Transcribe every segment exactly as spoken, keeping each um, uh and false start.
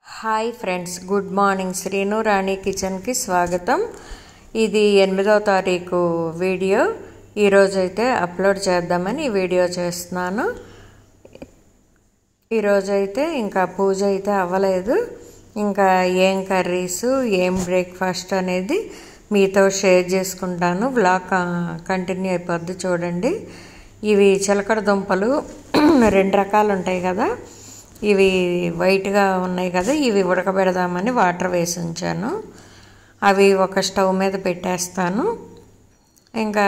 Hi friends, good morning. Srinu Rani కిచెన్కి స్వాగతం. ఇది ఎనిమిదవ తారీఖు వీడియో. ఈరోజైతే అప్లోడ్ చేద్దామని ఈ వీడియో చేస్తున్నాను. ఈరోజైతే ఇంకా పూజ అయితే అవ్వలేదు. ఇంకా ఏం కర్రీస్, ఏం బ్రేక్ఫాస్ట్ అనేది మీతో షేర్ చేసుకుంటాను. బ్లాగ్ కంటిన్యూ అయిపోద్ది చూడండి. ఇవి చిలకడ దుంపలు రెండు రకాలు ఉంటాయి కదా, ఇవి వైట్గా ఉన్నాయి కదా, ఇవి ఉడకబెడదామని వాటర్ వేసి ఉంచాను. అవి ఒక స్టవ్ మీద పెట్టేస్తాను. ఇంకా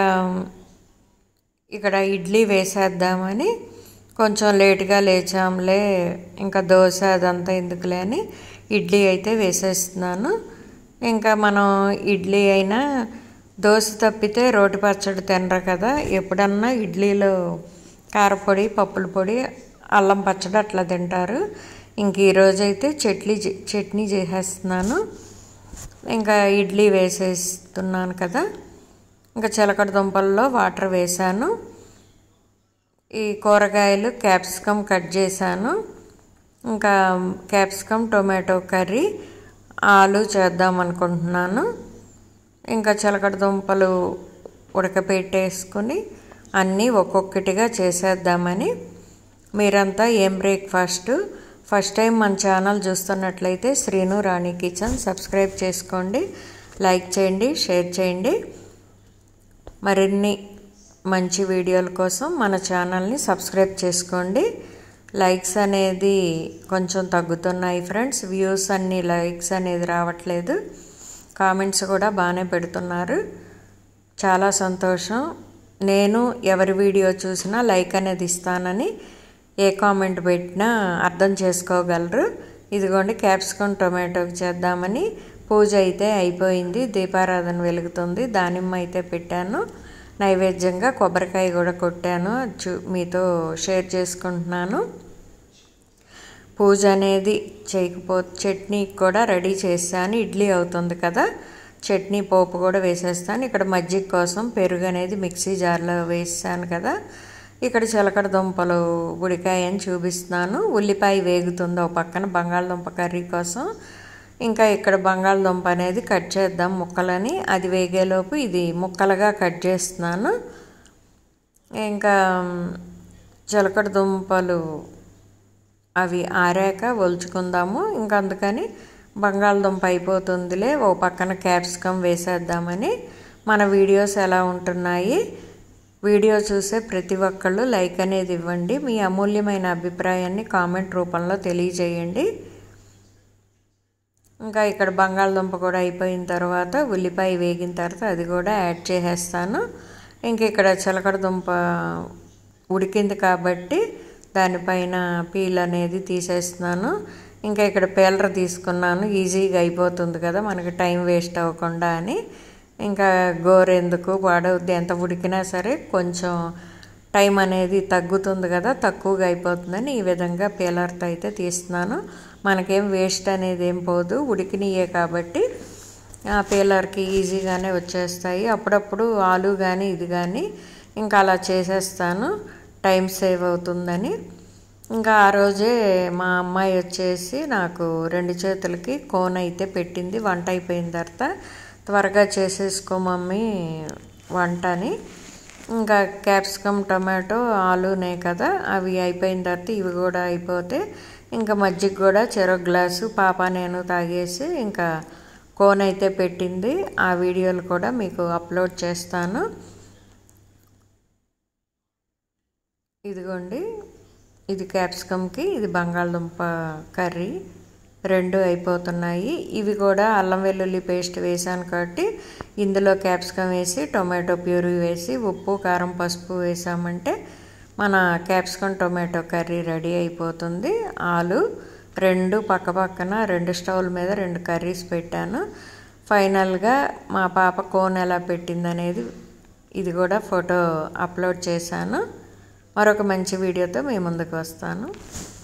ఇక్కడ ఇడ్లీ వేసేద్దామని కొంచెం లేట్గా లేచాంలే, ఇంకా దోశ అదంతా ఎందుకులే అని ఇడ్లీ అయితే వేసేస్తున్నాను. ఇంకా మనం ఇడ్లీ అయినా దోశ తప్పితే రోటి పచ్చడి తినరు కదా, ఎప్పుడన్నా ఇడ్లీలో కారపొడి, పప్పుల పొడి, అల్లం పచ్చడి అట్లా తింటారు. ఇంక ఈరోజైతే చట్నీ చట్నీ చేసేస్తున్నాను. ఇంకా ఇడ్లీ వేసేస్తున్నాను కదా. ఇంకా చిలకడ దుంపల్లో వాటర్ వేసాను. ఈ కూరగాయలు క్యాప్సికమ్ కట్ చేశాను. ఇంకా క్యాప్సికమ్ టొమాటో కర్రీ, ఆలు చేద్దాం అనుకుంటున్నాను. ఇంకా చిలకడ దుంపలు ఉడకపెట్టేసుకుని అన్నీ ఒక్కొక్కటిగా చేసేద్దామని. మీరంతా ఏం బ్రేక్ఫాస్ట్ ఫస్ట్ టైం మన ఛానల్ చూస్తున్నట్లయితే శ్రీను రాణి కిచెన్ సబ్స్క్రైబ్ చేసుకోండి, లైక్ చేయండి, షేర్ చేయండి. మరిన్ని మంచి వీడియోల కోసం మన ఛానల్ని సబ్స్క్రైబ్ చేసుకోండి. లైక్స్ అనేది కొంచెం తగ్గుతున్నాయి ఫ్రెండ్స్, వ్యూస్ అన్ని లైక్స్ అనేది రావట్లేదు. కామెంట్స్ కూడా బాగానే పెడుతున్నారు, చాలా సంతోషం. నేను ఎవరి వీడియో చూసినా లైక్ అనేది ఇస్తానని ఏ కామెంట్ పెట్టినా అర్థం చేసుకోగలరు. ఇదిగోండి క్యాప్సికమ్ టొమాటోకి చేద్దామని పూజ అయితే అయిపోయింది. దీపారాధన వెలుగుతుంది. దానిమ్మ అయితే పెట్టాను నైవేద్యంగా. కొబ్బరికాయ కూడా కొట్టాను, చూ మీతో షేర్ చేసుకుంటున్నాను. పూజ అనేది చేయకపోతే చట్నీ కూడా రెడీ చేశాను. ఇడ్లీ అవుతుంది కదా, చట్నీ పోపు కూడా వేసేస్తాను. ఇక్కడ మజ్జిగ కోసం పెరుగు అనేది మిక్సీ జార్లో వేసాను కదా. ఇక్కడ చిలకడ దుంపలు ఉడికాయ అని చూపిస్తున్నాను. ఉల్లిపాయ వేగుతుంది ఒక పక్కన బంగాళదుంప కర్రీ కోసం. ఇంకా ఇక్కడ బంగాళదుంప అనేది కట్ చేద్దాం ముక్కలని. అది వేగేలోపు ఇది ముక్కలుగా కట్ చేస్తున్నాను. ఇంకా చిలకడ దుంపలు అవి ఆరాక ఒలుచుకుందాము. ఇంకా అందుకని బంగాళదుంప అయిపోతుందిలే, ఓ పక్కన క్యాప్సికమ్ వేసేద్దామని. మన వీడియోస్ ఎలా ఉంటున్నాయి, వీడియో చూసే ప్రతి ఒక్కళ్ళు లైక్ అనేది ఇవ్వండి. మీ అమూల్యమైన అభిప్రాయాన్ని కామెంట్ రూపంలో తెలియజేయండి. ఇంకా ఇక్కడ బంగాళదుంప కూడా అయిపోయిన తర్వాత ఉల్లిపాయ వేగిన తర్వాత అది కూడా యాడ్ చేసేస్తాను. ఇంక ఇక్కడ చిలకడ దుంప ఉడికింది కాబట్టి దానిపైన పీల్ అనేది తీసేస్తున్నాను. ఇంకా ఇక్కడ పీలర్ తీసుకున్నాను, ఈజీగా అయిపోతుంది కదా మనకి, టైం వేస్ట్ అవ్వకుండా అని. ఇంకా గోరెందుకు వాడవద్దు, ఎంత ఉడికినా సరే కొంచెం టైం అనేది తగ్గుతుంది కదా, తక్కువగా అయిపోతుందని ఈ విధంగా పీలర్తో అయితే తీస్తున్నాను. మనకేం వేస్ట్ అనేది ఏం పోదు, ఉడికినయే కాబట్టి ఆ పీలర్కి ఈజీగానే వచ్చేస్తాయి. అప్పుడప్పుడు ఆలు కానీ ఇది కానీ ఇంకా అలా చేసేస్తాను, టైం సేవ్ అవుతుందని. ఇంకా ఆ రోజే మా అమ్మాయి వచ్చేసి నాకు రెండు చేతులకి కోన్ అయితే పెట్టింది. వంట అయిపోయిన తర్వాత త్వరగా చేసేసుకో మమ్మీ వంట అని. ఇంకా క్యాప్సికమ్ టమాటో ఆలునే కదా, అవి అయిపోయిన తర్వాత ఇవి కూడా అయిపోతే ఇంకా మజ్జిగ కూడా చెరొక గ్లాసు పాప నేను తాగేసి ఇంకా కోన్ అయితే పెట్టింది. ఆ వీడియోలు కూడా మీకు అప్లోడ్ చేస్తాను. ఇదిగోండి, ఇది క్యాప్సికమ్కి, ఇది బంగాళదుంప కర్రీ, రెండు అయిపోతున్నాయి. ఇవి కూడా అల్లం వెల్లుల్లి పేస్ట్ వేసాను కాబట్టి ఇందులో క్యాప్సికమ్ వేసి టొమాటో ప్యూరీ వేసి ఉప్పు కారం పసుపు వేసామంటే మన క్యాప్సికమ్ టొమాటో కర్రీ రెడీ అయిపోతుంది. ఆలు రెండు పక్క పక్కన రెండు స్టవ్ల మీద రెండు కర్రీస్ పెట్టాను. ఫైనల్గా మా పాప కోన్ ఎలా పెట్టిందనేది ఇది కూడా ఫోటో అప్లోడ్ చేశాను. మరొక మంచి వీడియోతో మీ ముందుకు వస్తాను.